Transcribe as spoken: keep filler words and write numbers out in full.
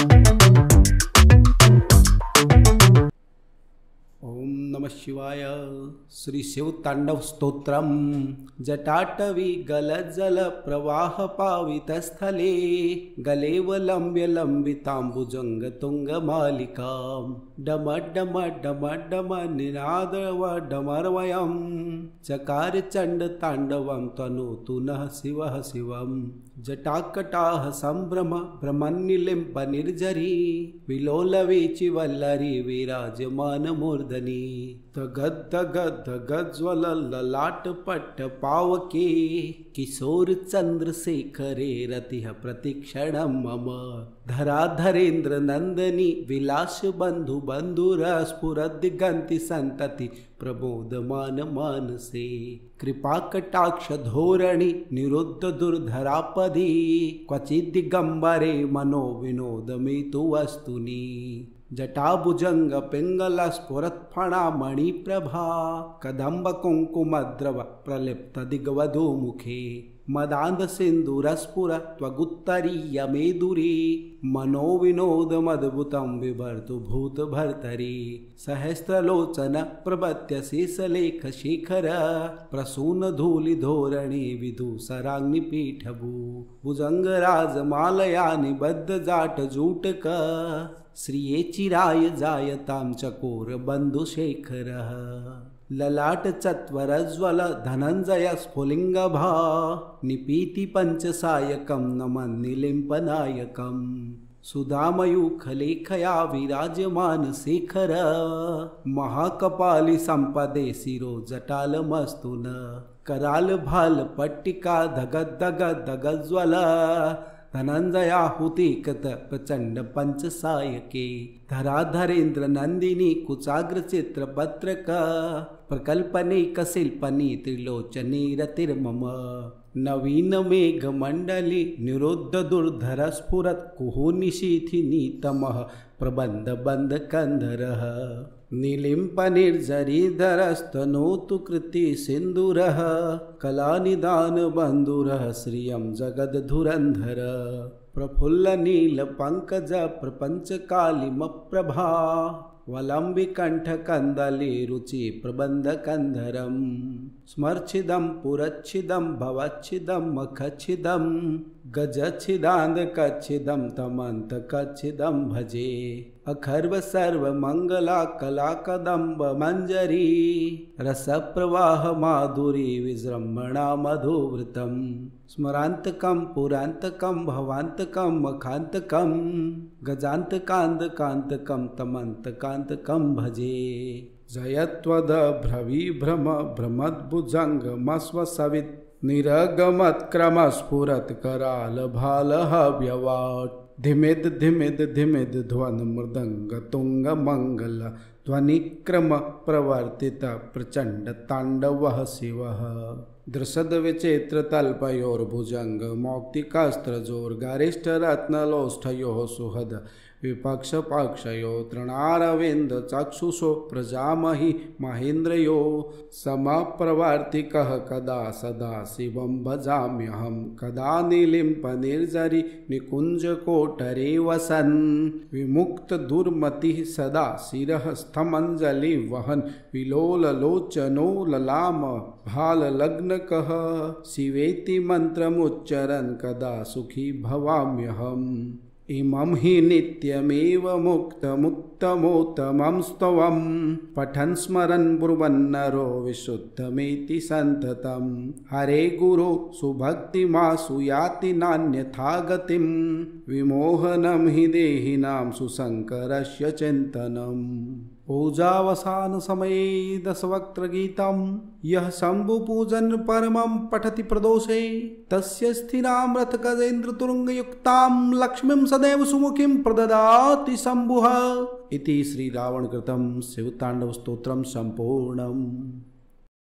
ओम नमः शिवाय। श्री शिव तांडव स्तोत्रम। जटाटवी गलज्जल प्रवाह पावित स्थले गलेवलंब्य लंबितांबुजंग तुंग मालिकाम डम डम डम डम निनादव डमर्वयम चकार चंड तांडवम तनोतु नः शिवः शिवम जटाकटाह संभ्रम भ्रमन्निलिम्प निर्जरी विलोलवीचि वल्लरी विराजमान मूर्धनि तगद तगद तगज्वल ललाट पट्ट पावके किशोर चंद्रशेखरे रतिः प्रतिक्षणं मम धराधरेन्द्र नंदनी विलास बंधु बंधुर स्फुरदिगंति संतति प्रबोधमान मानसे कृपा कटाक्ष धोरणी निरुद्ध दुर्धरापदी क्वचित् दिगंबरे मनो विनोदमितु वस्तुनि जटाभुजंग पिंगल स्फुरत्फणा मणिप्रभा कदंब कुंकुमद्रव प्रलिप्त दिग्वधू मुखे मदांध सिंधुरस्फुर त्वगुत्तरीय मेदुरी मनो विनोदमद्भुतं विभर्तु भूत भर्तरी सहस्त्रलोचन प्रबत्य शेषलेख शेखर प्रसून धूलि धोरणी विधुसराग्नि पीठभू भुजंगराज मालया निबद्ध जाट जूटक श्रिये चिराय जायतां चकोर बंधुशेखरः ललाट चत्वरज्वल धनंजय स्फुलिंगभा निपीति पंचसायकं नमन् निलिम्पनायकं सुधामयूखलेखया विराजमान शेखर महाकपाली संपदे शिरो जटालमस्तु न कराल भाल पट्टिका धगद धगद धगज्वल धनंजयाहुति कत प्रचंड पंचसायके धराधरेन्द्र नंदिनी कुचाग्र चित्र पत्रक प्रकल्पने कशिल्पनी त्रिलोचनी रतिर्मम नवीन मेघ मंडली निरुद्ध दुर्धर स्फुरत् कुहु निशीथिनी तमः प्रबंध बंध कंधरः नीलिम्प निर्जरीधरस्तनोतु कृति सिंधुरः कलानिदान बंधुरः श्रियं जगद्धुरंधर प्रफुल्ल नील पंकज प्रपंच कालिम प्रभा वलंबि कंठ कंदली रुचि प्रबंध कंधरम स्मर्च्छिदं पुरच्छिदं भवच्छिदं मखच्छिदं गजच्छिदांद कच्छिदं तमंत कच्छिदं भजे अखर्व सर्व मंगला कला कदम्ब मंजरी रस प्रवाह माधुरी विजृंभणा मधुव्रतम स्मरांतकं पुरांतकं भवांतकं मखांतकं गजांतकांतकांतकं तमंतकांतकं भजे जयत्वद भ्रविभ्रम भ्रमद्भुजंगमस्वसवित् निरगमत्क्रम स्फुरत् कराल भाल हव्यवाट् धिमिद धिमिद धिमिद ध्वन मृदंग तुंग मंगल ध्वनि क्रम प्रवर्तित प्रचंड तांडवः शिवः दृशद विचित्र तल्पयोर्भुजंग मौक्तिकास्त्र जोर गरिष्ठ रत्नलोष्ठयोः सुहद विपक्ष पक्षयो तृणारविंद चक्षुषो प्रजामहि महेन्द्रयो समप्रवर्तिकः कदा सदा शिवं भजाम्यहं कदा नीलिम्प निर्जरी निकुंज कोटरे वसन् विमुक्त दुर्मतिः सदा शिरः स्थमंजलि वहन् विलोल लोचनो ललाम भाल लग्नकः शिवेति मंत्रमुच्चरन् कदा सुखी भवाम्यहम् इमं हि नित्यमेव मुक्तमुत्तमोत्तमं स्तवं पठन् स्मरन् ब्रुवन्नरो विशुद्धमेति सन्ततं हरे गुरो सुभक्तिमासु याति नान्यथा गतिं विमोहनं हि देहिनां सुशङ्करस्य चिन्तनम् पूजावसान समये दशवक्त्र गीतम यह शंभु पूजन परमं पठति प्रदोषे तस्य स्थिरां रथ गजेन्द्र तुरंग युक्तां लक्ष्मीं सदैव सुमुखीं प्रददाति शंभुः इति श्री रावण कृतं शिव तांडव स्तोत्रम संपूर्णम्।